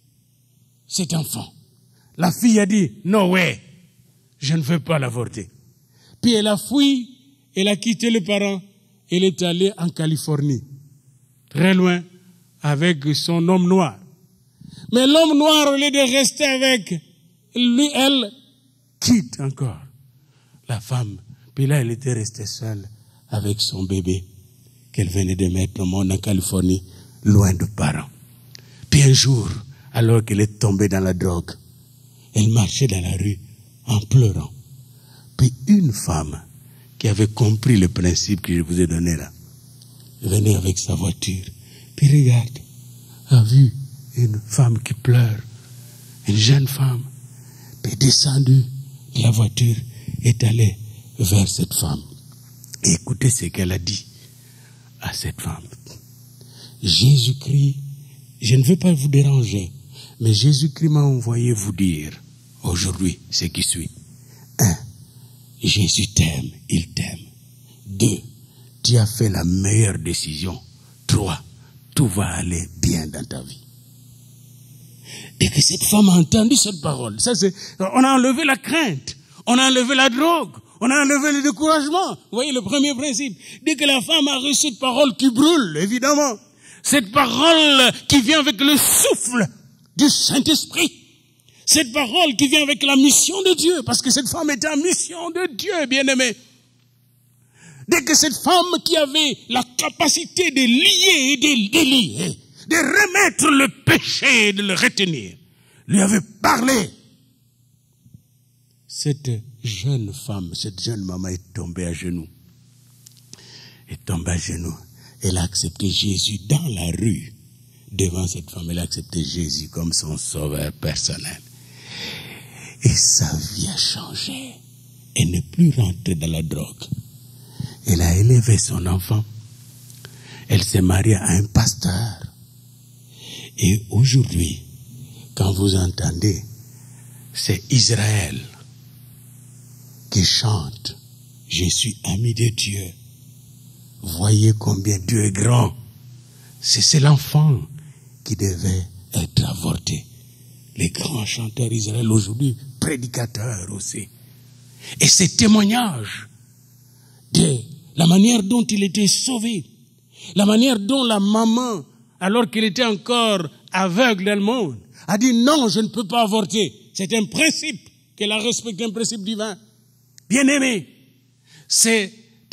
cet enfant. La fille a dit, no way, je ne veux pas l'avorter. Puis elle a fui, elle a quitté les parents, elle est allée en Californie, très loin, avec son homme noir. Mais l'homme noir, au lieu de rester avec lui, elle quitte encore la femme. Puis là, elle était restée seule avec son bébé qu'elle venait de mettre au monde en Californie, loin de parents. Puis un jour, alors qu'elle est tombée dans la drogue, elle marchait dans la rue en pleurant. Puis une femme qui avait compris le principe que je vous ai donné là, venait avec sa voiture. Puis regarde, a vu une femme qui pleure, une jeune femme, puis descendue de la voiture, est allée vers cette femme. Et écoutez ce qu'elle a dit à cette femme. Jésus-Christ, je ne veux pas vous déranger, mais Jésus-Christ m'a envoyé vous dire aujourd'hui ce qui suit. 1. Jésus t'aime, il t'aime. 2. Tu as fait la meilleure décision. 3. Tout va aller bien dans ta vie. Dès que cette femme a entendu cette parole, on a enlevé la crainte, on a enlevé la drogue, on a enlevé le découragement. Vous voyez le premier principe. Dès que la femme a reçu cette parole qui brûle, évidemment, cette parole qui vient avec le souffle du Saint-Esprit, Cette parole qui vient avec la mission de Dieu, parce que cette femme était en mission de Dieu, bien-aimé. Dès que cette femme qui avait la capacité de lier et de délier, de remettre le péché et de le retenir, lui avait parlé, cette jeune femme, cette jeune maman est tombée à genoux. Est tombée à genoux. Elle a accepté Jésus dans la rue. Devant cette femme, elle a accepté Jésus comme son sauveur personnel. Et sa vie a changé. Elle n'est plus rentrée dans la drogue. Elle a élevé son enfant. Elle s'est mariée à un pasteur. Et aujourd'hui, quand vous entendez, c'est Israël qui chante « Je suis ami de Dieu ». Voyez combien Dieu est grand. C'est l'enfant qui devait être avorté. Les grands chanteurs Israël aujourd'hui, prédicateurs aussi. Et ces témoignages de la manière dont il était sauvé, la manière dont la maman, alors qu'elle était encore aveugle dans le monde, a dit non, je ne peux pas avorter. C'est un principe qu'elle a respecté, un principe divin. Bien-aimé, ce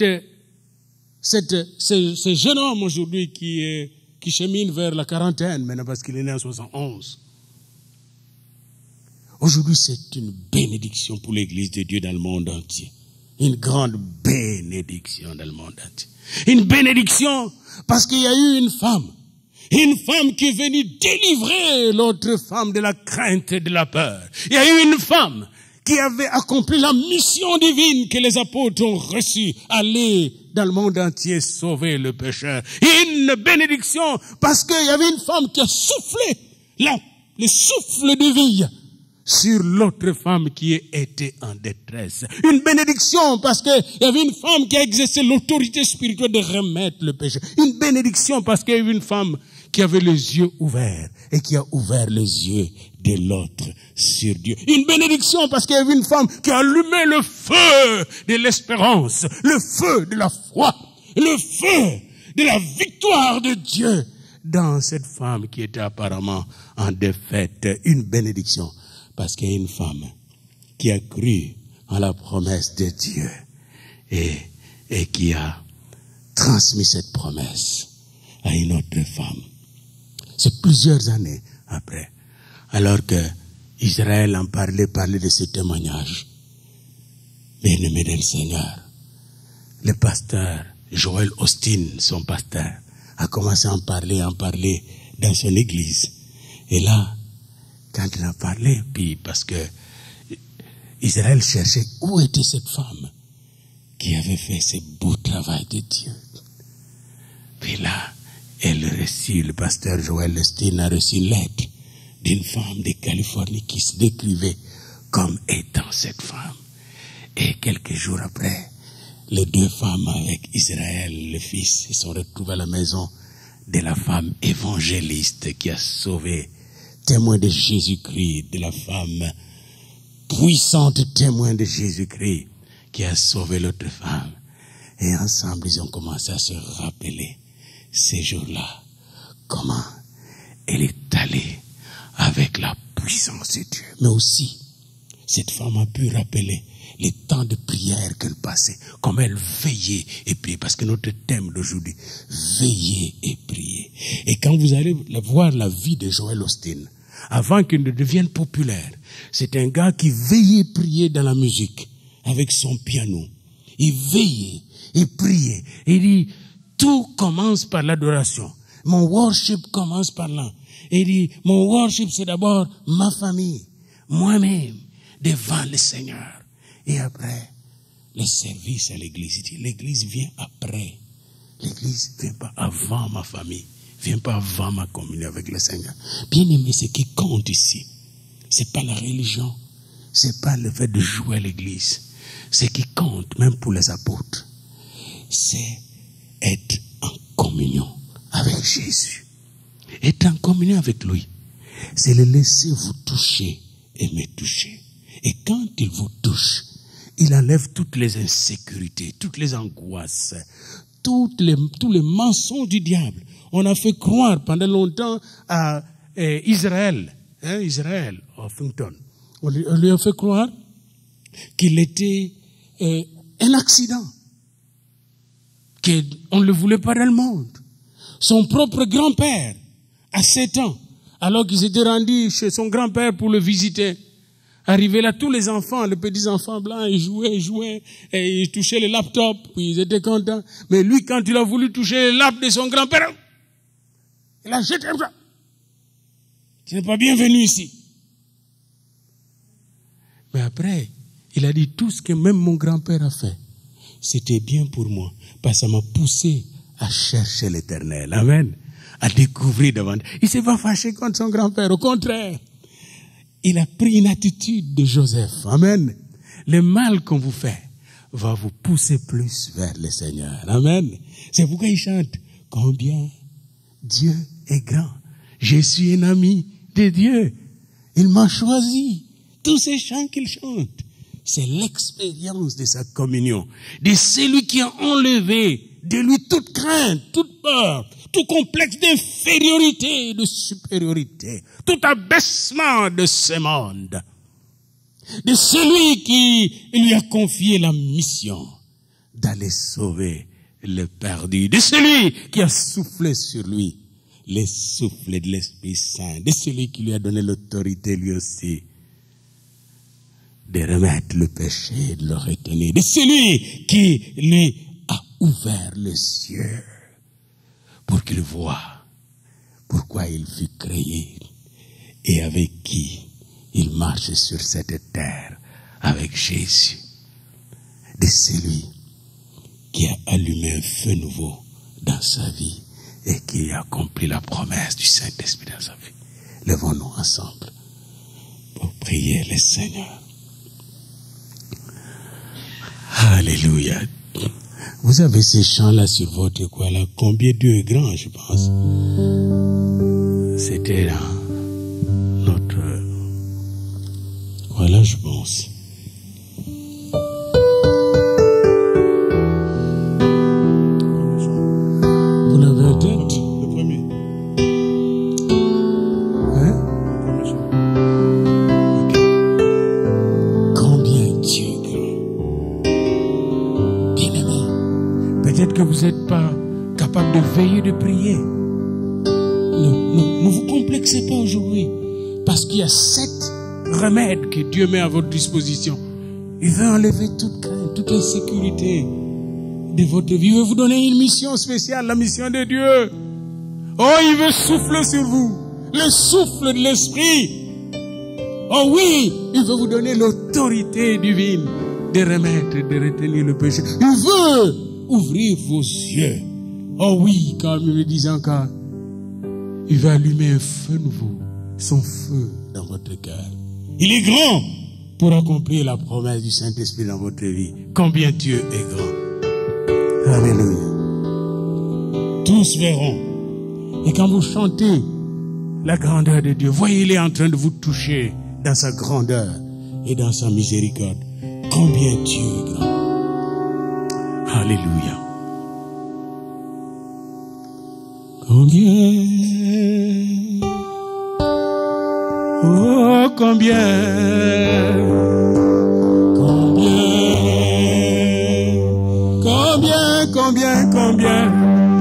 jeune homme aujourd'hui qui chemine vers la quarantaine, maintenant parce qu'il est né en 71. Aujourd'hui, c'est une bénédiction pour l'Église de Dieu dans le monde entier. Une grande bénédiction dans le monde entier. Une bénédiction parce qu'il y a eu une femme qui est venue délivrer l'autre femme de la crainte et de la peur. Il y a eu une femme qui avait accompli la mission divine que les apôtres ont reçue, aller dans le monde entier sauver le pécheur. Une bénédiction parce qu'il y avait une femme qui a soufflé le souffle de vie sur l'autre femme qui était en détresse. Une bénédiction parce qu'il y avait une femme qui a exercé l'autorité spirituelle de remettre le péché. Une bénédiction parce qu'il y avait une femme qui avait les yeux ouverts et qui a ouvert les yeux de l'autre sur Dieu. Une bénédiction parce qu'il y avait une femme qui a allumé le feu de l'espérance, le feu de la foi, le feu de la victoire de Dieu dans cette femme qui était apparemment en défaite. Une bénédiction parce qu'il y a une femme qui a cru en la promesse de Dieu et qui a transmis cette promesse à une autre femme. C'est plusieurs années après, alors que Israël en parlait de ce témoignage. Bien-aimé dans le Seigneur, le pasteur Joel Austin, son pasteur, a commencé à en parler dans son église. Et là, quand il a parlé, puis parce que Israël cherchait où était cette femme qui avait fait ce beau travail de Dieu. Puis là, le pasteur Joel Austin a reçu une lettre d'une femme de Californie qui se décrivait comme étant cette femme. Et quelques jours après, les deux femmes avec Israël, le fils, se sont retrouvées à la maison de la femme évangéliste qui a sauvé, témoin de Jésus-Christ, de la femme puissante témoin de Jésus-Christ qui a sauvé l'autre femme. Et ensemble, ils ont commencé à se rappeler ces jours-là, comment elle est allée avec la puissance de Dieu. Mais aussi, cette femme a pu rappeler les temps de prière qu'elle passait, comme elle veillait et priait, parce que notre thème d'aujourd'hui, veiller et prier. Et quand vous allez voir la vie de Joel Austin, avant qu'il ne devienne populaire, c'est un gars qui veillait et priait dans la musique, avec son piano. Il veillait et priait. Il dit, tout commence par l'adoration. Mon worship commence par là. Il dit, mon worship c'est d'abord ma famille, moi-même, devant le Seigneur. Et après, le service à l'église. L'église vient après. L'église ne vient pas avant ma famille. Ne vient pas avant ma communion avec le Seigneur. Bien aimé, ce qui compte ici, c'est pas la religion. C'est pas le fait de jouer à l'église. Ce qui compte, même pour les apôtres, c'est être en communion avec Jésus. Être en communion avec lui, c'est le laisser vous toucher et me toucher. Et quand il vous touche, il enlève toutes les insécurités, toutes les angoisses, tous les mensonges du diable. On a fait croire pendant longtemps à Israël. Israël, Huffington. On lui a fait croire qu'il était un accident, qu'on ne le voulait pas dans le monde. Son propre grand-père, à 7 ans, alors qu'il s'était rendu chez son grand-père pour le visiter, arrivé là, tous les enfants, les petits-enfants blancs, ils jouaient, et ils touchaient les laptops, puis ils étaient contents. Mais lui, quand il a voulu toucher les laptops de son grand-père, il a jeté comme ça. Tu n'es pas bienvenu ici. Mais après, il a dit tout ce que même mon grand-père a fait, c'était bien pour moi, parce que ça m'a poussé à chercher l'Éternel. Amen. À découvrir davantage. Il ne s'est pas fâché contre son grand-père. Au contraire, il a pris une attitude de Joseph. Amen. Le mal qu'on vous fait va vous pousser plus vers le Seigneur. Amen. C'est pourquoi il chante combien Dieu est grand. Je suis un ami de Dieu. Il m'a choisi. Tous ces chants qu'il chante, c'est l'expérience de sa communion, de celui qui a enlevé de lui toute crainte, toute peur, tout complexe d'infériorité et de supériorité, tout abaissement de ce monde, de celui qui lui a confié la mission d'aller sauver le perdu, de celui qui a soufflé sur lui le souffle de l'Esprit Saint, de celui qui lui a donné l'autorité lui aussi de remettre le péché, de le retenir, de celui qui lui a ouvert les yeux pour qu'il voie pourquoi il fut créé et avec qui il marche sur cette terre, avec Jésus, de celui qui a allumé un feu nouveau dans sa vie et qui a accompli la promesse du Saint-Esprit dans sa vie. Levons-nous ensemble pour prier le Seigneur. Alléluia. Vous avez ces chants-là sur votre quoi là? Combien Dieu est grand, je pense. C'était dans notre... Voilà, je pense. Vous l'avez en tête? Le premier. Hein? Okay. Combien Dieu est grand. Bien-aimé. Peut-être que vous n'êtes pas capable de veiller, de prier. Ne vous complexez pas aujourd'hui. Parce qu'il y a 7 remèdes que Dieu met à votre disposition. Il veut enlever toute crainte, toute insécurité de votre vie. Il veut vous donner une mission spéciale, la mission de Dieu. Oh, il veut souffler sur vous. Le souffle de l'Esprit. Oh oui, il veut vous donner l'autorité divine de remettre, de retenir le péché. Il veut ouvrir vos yeux. Oh oui, comme il me disait encore, il va allumer un feu nouveau, son feu dans votre cœur. Il est grand pour accomplir la promesse du Saint-Esprit dans votre vie. Combien Dieu est grand. Alléluia. Tous verront. Et quand vous chantez la grandeur de Dieu, voyez-le en train de vous toucher dans sa grandeur et dans sa miséricorde. Combien Dieu est grand. Alléluia. Combien, oh combien, combien.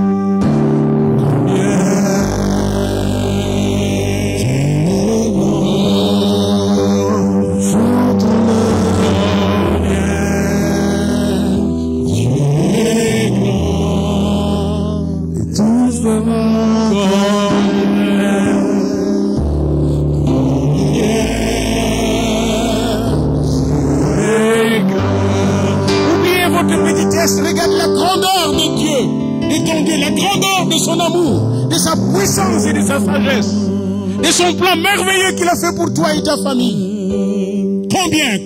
Regarde la grandeur de Dieu, la grandeur de son amour, de sa puissance et de sa sagesse, de son plan merveilleux qu'il a fait pour toi et ta famille. Combien.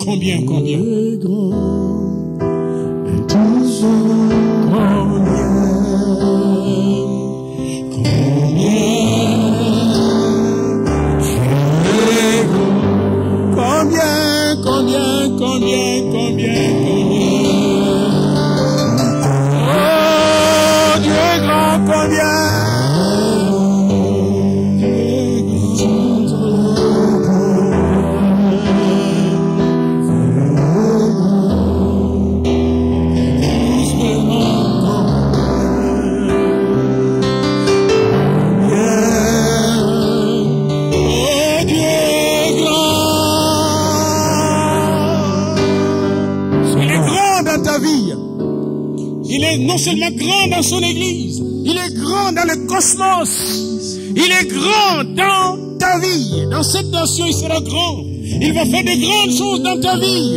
non seulement grand dans son église, il est grand dans le cosmos. Il est grand dans ta vie. Dans cette nation, il sera grand. Il va faire de grandes choses dans ta vie.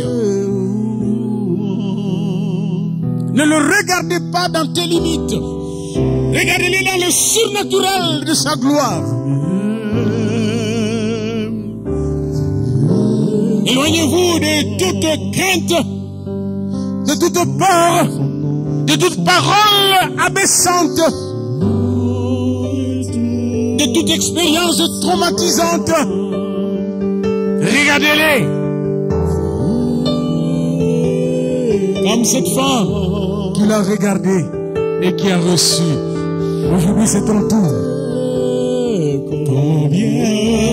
Ne le regardez pas dans tes limites. Regardez-le dans le surnaturel de sa gloire. Éloignez-vous de toute crainte, de toute peur, de toute parole abaissante, de toute expérience traumatisante. Regardez-les comme cette femme qui l'a regardé et qui a reçu. Aujourd'hui, c'est ton tour. Combien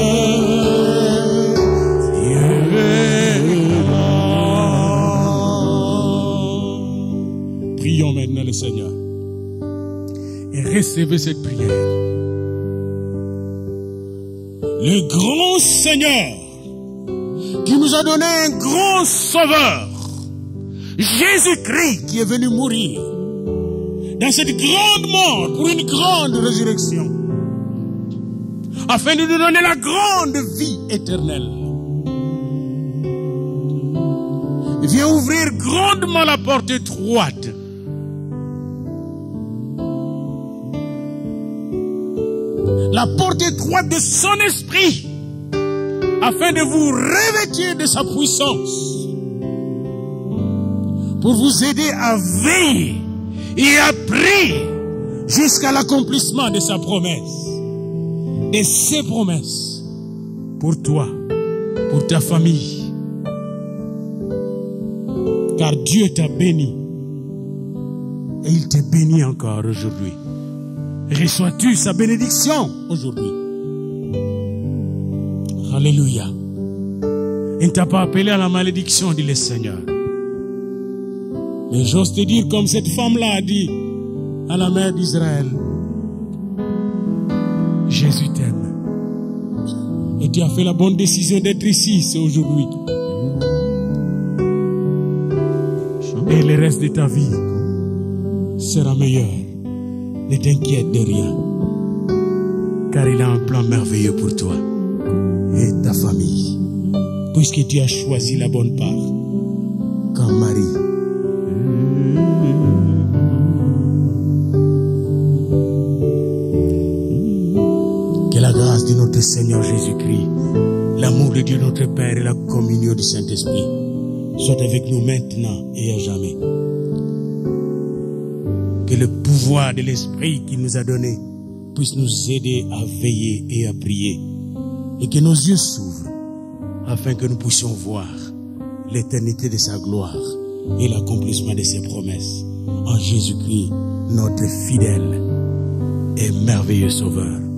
prions maintenant le Seigneur et recevez cette prière. Le grand Seigneur qui nous a donné un grand sauveur, Jésus-Christ, qui est venu mourir dans cette grande mort pour une grande résurrection, afin de nous donner la grande vie éternelle. Viens ouvrir grandement la porte étroite. La porte étroite de son esprit, afin de vous revêtir de sa puissance, pour vous aider à veiller et à prier jusqu'à l'accomplissement de sa promesse, de ses promesses pour toi, pour ta famille. Car Dieu t'a béni et il te bénit encore aujourd'hui. Reçois-tu sa bénédiction aujourd'hui? Alléluia. Il ne t'a pas appelé à la malédiction, dit le Seigneur. Mais j'ose te dire, comme cette femme-là a dit à la mère d'Israël, Jésus t'aime. Et tu as fait la bonne décision d'être ici, c'est aujourd'hui. Et le reste de ta vie sera meilleur. Ne t'inquiète de rien, car il a un plan merveilleux pour toi et ta famille, puisque tu as choisi la bonne part comme Marie. Que la grâce de notre Seigneur Jésus-Christ, l'amour de Dieu notre Père et la communion du Saint-Esprit soient avec nous maintenant et à jamais. Que le pouvoir de l'Esprit qu'il nous a donné puisse nous aider à veiller et à prier. Et que nos yeux s'ouvrent afin que nous puissions voir l'éternité de sa gloire et l'accomplissement de ses promesses. En Jésus-Christ, notre fidèle et merveilleux Sauveur.